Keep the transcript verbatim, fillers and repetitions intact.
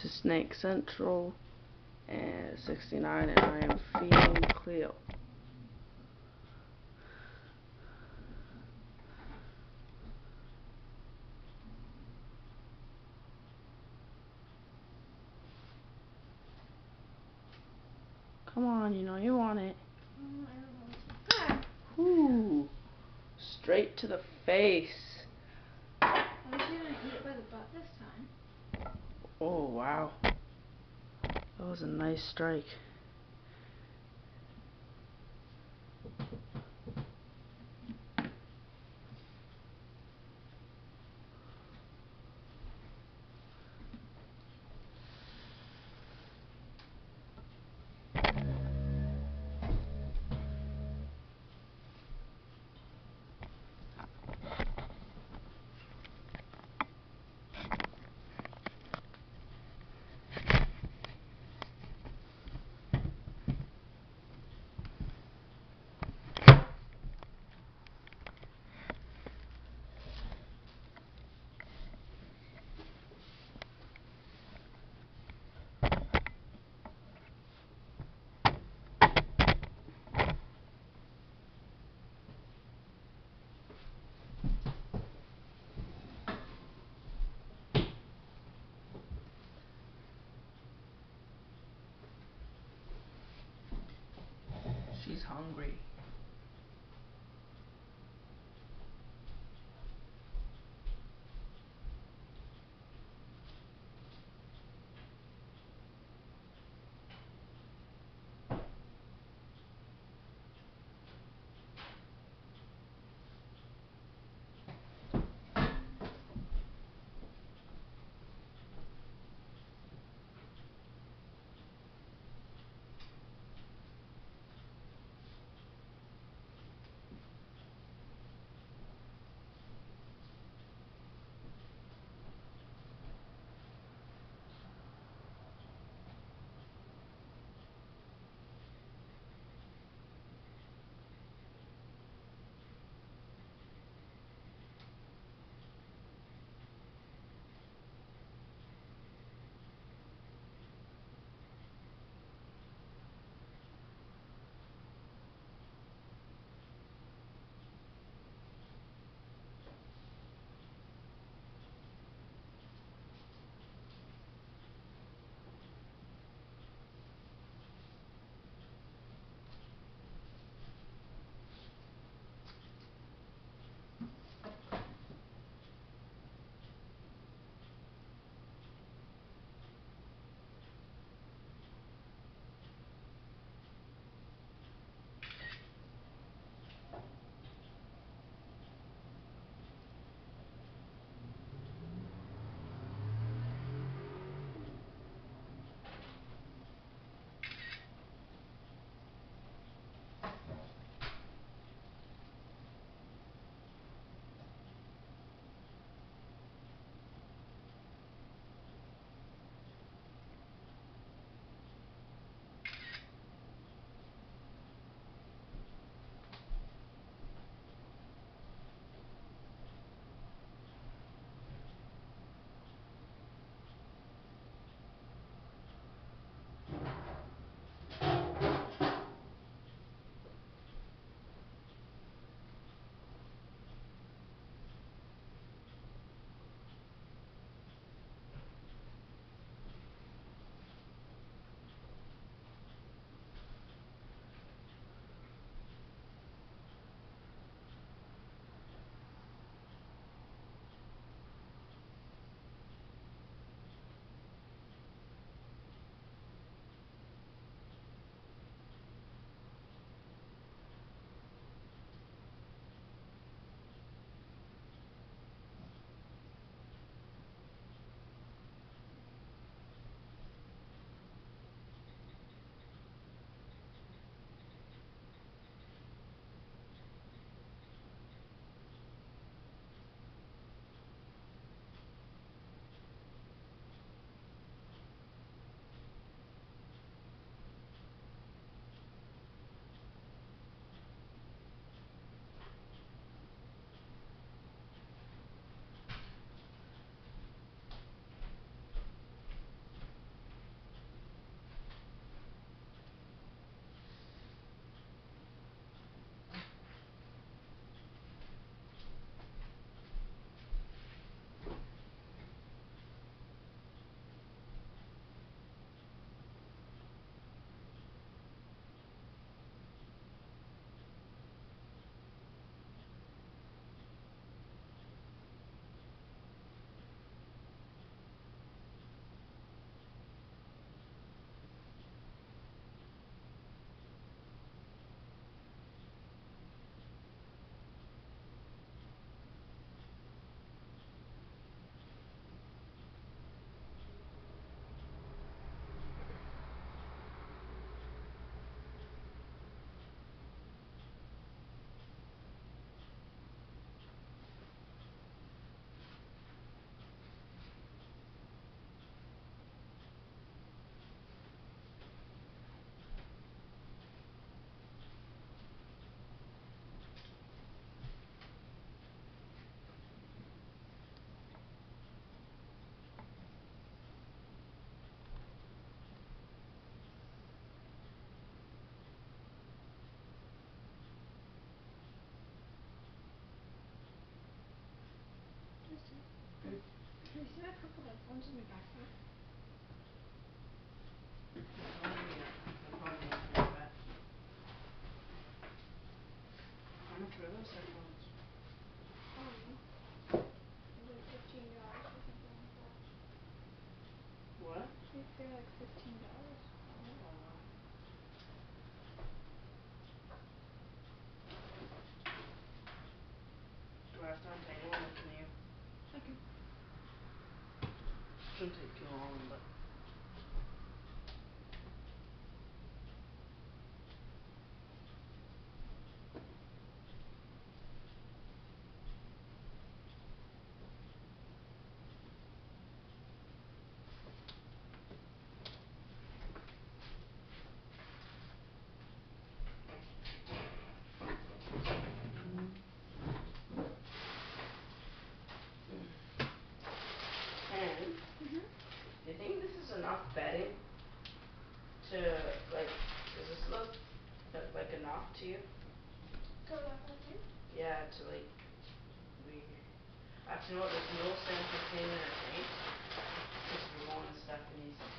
This is Snake Central and sixty-nine, and I am feeding Cleo. Come on, you know you want it. Ooh, straight to the face. I was gonna eat it by the butt this time. Oh wow, that was a nice strike. She's hungry. One's in your backpack. It's only, uh, they're probably in your bag. How much were those headphones? Um, it was like fifteen dollars or something like that. What? I think they're like fifteen dollars. Oh. Do I have to untangle them or can you? Okay. Shouldn't take too long, but. And Mhm. do you think this is enough bedding to like, does this look like enough to you? To lock us in? Yeah, to like we actually no, there's no sense in cleaning our tanks because we're going to Stephanie's